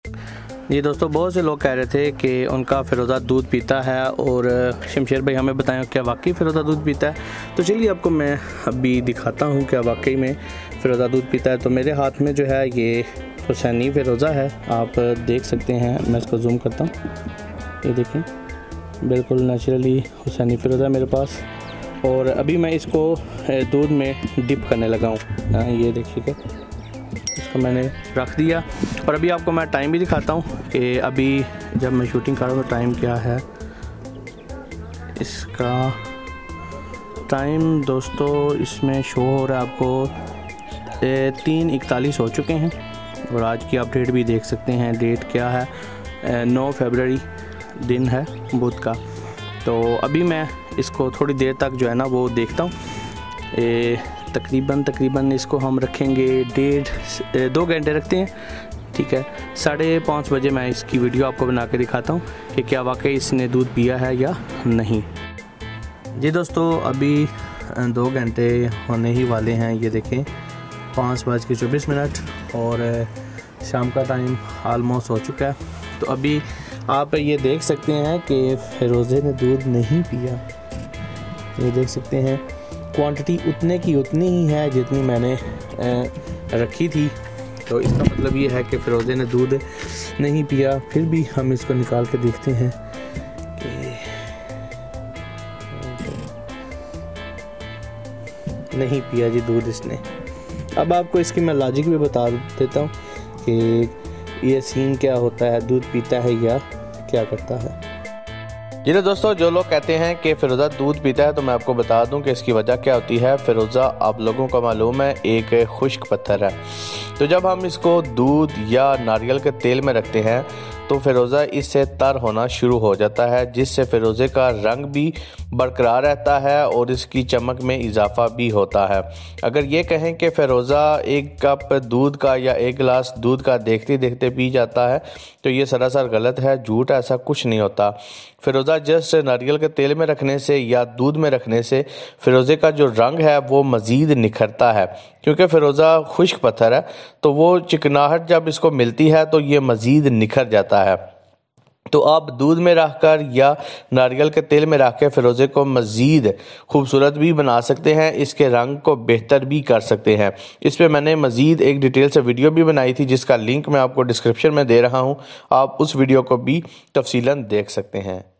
जी दोस्तों, बहुत से लोग कह रहे थे कि उनका फ़िरोज़ा दूध पीता है और शमशेर भाई हमें बताएं क्या वाकई फ़िरोज़ा दूध पीता है। तो चलिए आपको मैं अभी दिखाता हूँ क्या वाकई में फ़िरोज़ा दूध पीता है। तो मेरे हाथ में जो है ये हुसैनी फ़िरोज़ा है, आप देख सकते हैं। मैं इसको जूम करता हूँ, ये देखें बिल्कुल नेचुरली हुसैनी फ़िरोज़ा मेरे पास। और अभी मैं इसको दूध में डिप करने लगा हूँ। ये देखिएगा, इसको मैंने रख दिया। और अभी आपको मैं टाइम भी दिखाता हूँ कि अभी जब मैं शूटिंग कर रहा हूँ तो टाइम क्या है। इसका टाइम दोस्तों इसमें शो हो रहा है आपको 3:41 हो चुके हैं। और आज की अपडेट भी देख सकते हैं, डेट क्या है 9 फरवरी दिन है बुध का। तो अभी मैं इसको थोड़ी देर तक जो है ना वो देखता हूँ। तकरीबन इसको हम रखेंगे 1.5-2 घंटे रखते हैं, ठीक है। 5:30 बजे मैं इसकी वीडियो आपको बना के दिखाता हूँ कि क्या वाकई इसने दूध पिया है या नहीं। जी दोस्तों, अभी 2 घंटे होने ही वाले हैं। ये देखें 5:24 और शाम का टाइम आलमोस्ट हो चुका है। तो अभी आप ये देख सकते हैं कि फ़िरोज़े ने दूध नहीं पिया। ये देख सकते हैं क्वांटिटी उतने की उतनी ही है जितनी मैंने रखी थी। तो इसका मतलब ये है कि फ़िरोज़े ने दूध नहीं पिया। फिर भी हम इसको निकाल के देखते हैं कि नहीं पिया जी दूध इसने। अब आपको इसकी मैं लॉजिक भी बता देता हूँ कि ये सीन क्या होता है, दूध पीता है या क्या करता है। जी तो दोस्तों, जो लोग कहते हैं कि फ़िरोज़ा दूध पीता है तो मैं आपको बता दूं कि इसकी वजह क्या होती है। फ़िरोज़ा आप लोगों को मालूम है एक खुश्क पत्थर है। तो जब हम इसको दूध या नारियल के तेल में रखते हैं तो फ़िरोज़ा इससे तर होना शुरू हो जाता है, जिससे फ़िरोज़े का रंग भी बरकरार रहता है और इसकी चमक में इजाफा भी होता है। अगर ये कहें कि फ़िरोज़ा 1 कप दूध का या 1 गिलास दूध का देखते देखते पी जाता है तो ये सरासर गलत है, झूठ। ऐसा कुछ नहीं होता। फ़िरोज़ा जस्ट नारियल के तेल में रखने से या दूध में रखने से फ़िरोज़े का जो रंग है वो मज़ीद निखरता है, क्योंकि फ़िरोज़ा खुश्क पत्थर है तो वो चिकनाहट जब इसको मिलती है तो ये मज़ीद निखर जाता है। तो आप दूध में रखकर या नारियल के तेल में रख के फ़िरोज़े को मज़ीद खूबसूरत भी बना सकते हैं, इसके रंग को बेहतर भी कर सकते हैं। इस पे मैंने मज़ीद एक डिटेल से वीडियो भी बनाई थी जिसका लिंक मैं आपको डिस्क्रिप्शन में दे रहा हूँ, आप उस वीडियो को भी तफसीलन देख सकते हैं।